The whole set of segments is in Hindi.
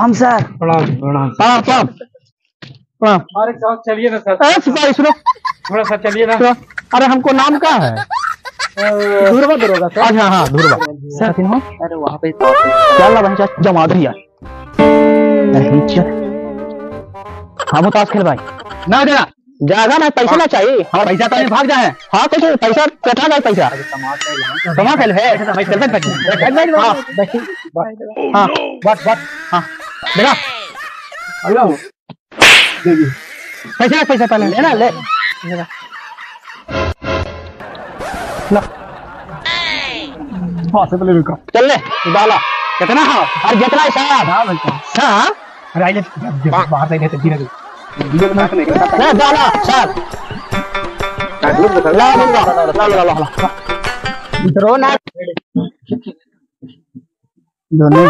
प्रणाम सर। प्रणाम प्रणाम प्रणाम प्रणाम प्रणाम। अरे साहब चलिए ना सर, सिपाही सुनो थोड़ा सा चलिए ना। अरे हमको नाम क्या है? धुरवा दरोगा सर। अच्छा हाँ धुरवा सर। अरे वहाँ पे चल भाई जमा दिया। हम ताश खेल भाई ना देना जाएगा ना, पैसा ना चाहिए। हाँ पैसा तो भाग जाए। हाँ कुछ पैसा कटा गया पैसा तमा खेल है। हाँ बस बस हाँ देखा पैसा पैसा पहले लेना ले से पहले रुका चल ले डाला कितना हाँ और जितना साहब हाँ अरे बाहर नहीं थे धीरे ना डाला सर ला ला ला ला ला इधरो ना दोनों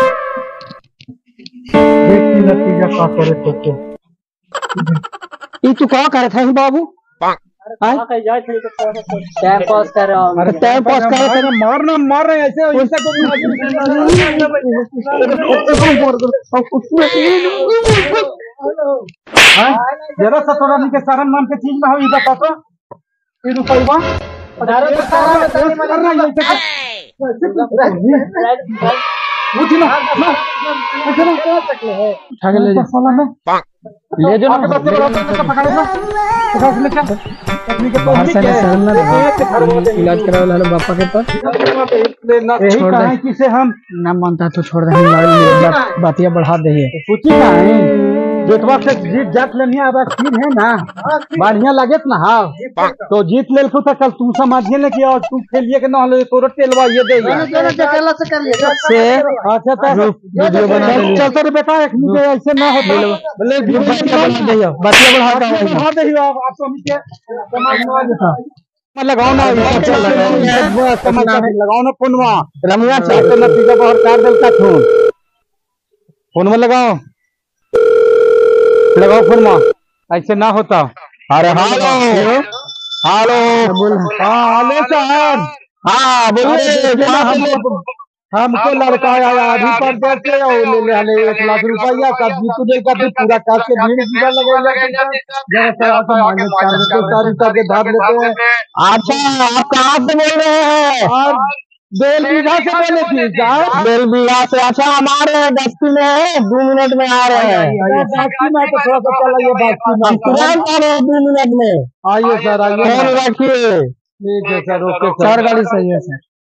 देखी नतीजा का करे तो ये तू क्या कर रहा है बाबू? टाइम पास कर रहा हूँ। अरे टाइम पास कर रहे थे मारना मार रहे ऐसे ऐसा जरा सा थोड़ा नहीं के सारा नाम के चीज में हो ये बता तो ये रुपया ले जो इलाज करा पापा के पास किसे हम ना मानता तो छोड़ दे बातिया बढ़ा दे जेठवा से जीत जात लेनी अब स्थिर है ना बढ़िया लगे ना। हाँ तो जीत ले तो कल तू समझिए ना कि और तू खेलिए के ना हो तो तेलवा ये दे अच्छा वीडियो बना चलते रे बेटा एक मिनट ऐसे ना हो बातिया बढ़ा दे आप तो लगाओ ना लगाओ ना फोनवा रमिया चाहते नतीजा बाहर काट देलता फोन में लगाओ फोन में ऐसे ना होता। अरे हेलो हेलो हेलो सर हाँ बोलिए हमको लड़का आया अभी पर देते और ले ले 1 लाख रुपया का जीतू दे का पूरा काट के भीड़ जीवा लगेगा जरा सा मांगे के धार लेते हैं। अच्छा आप कहाँ से बोल रहे हैं? बेल बीघा से बोले थी बेल बीघा से। अच्छा हमारे बस्ती में है 2 मिनट में आ रहे हैं। बाकी में तो थोड़ा सा चलाइए बाकी 2 मिनट में आइए सर आइए रखिए। ठीक है सर ओके सर गाड़ी सही है सर।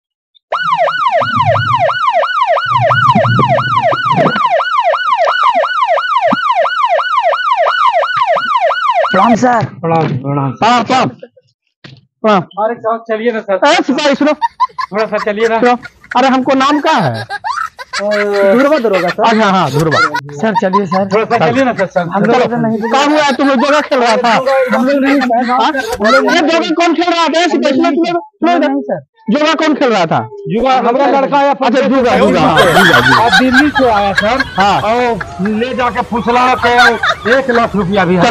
प्रणाम सर। प्रणाम प्रणाम प्रणाम प्रणाम। अरे साहब चलिए ना सर। सिपाही सुनो थोड़ा सा चलिए ना। अरे हमको नाम क्या है? धुरवा दरोगा सर। अच्छा हाँ धुरवा सर चलिए सर थोड़ा सा चलिए ना सर। हम लोग नहीं क्या हुआ तुम लोग जगह खेल रहा था? हम लोग नहीं जगह कौन खेल रहा था? नहीं सर जुगा कौन खेल रहा था? जुगा हमारा लड़का आया। अच्छा जुगा जुगा दिल्ली से आया सर। हाँ और ले जाके फुसला के 1 लाख रुपया भी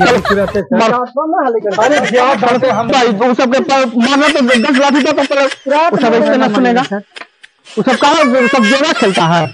अरे हम भाई सबके माना तो 10 लाख रुपया तो सब ऐसे ना सुनेगा। वो सब कहाँ सब जोड़ा खेलता है?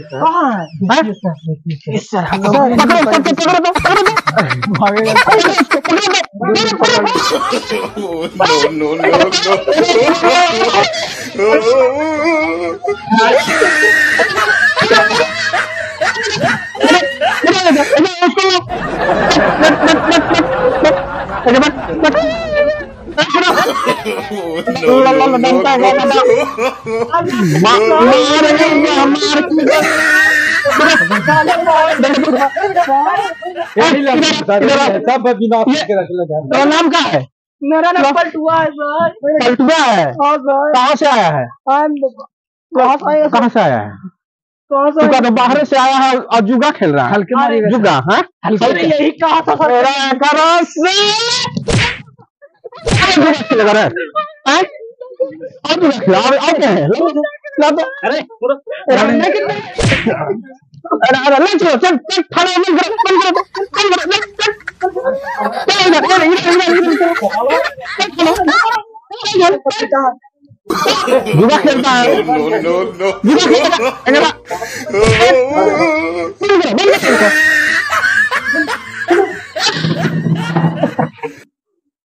नाम क्या है? मेरा नाम पलटुआ है सर। पलटुआ है? कहाँ से आया है? कहाँ से आया है? तो बाहर से आया है और जुगा खेल रहा है। हल्के मारी जुगा हाँ यही कहा था जुगा खेलता है।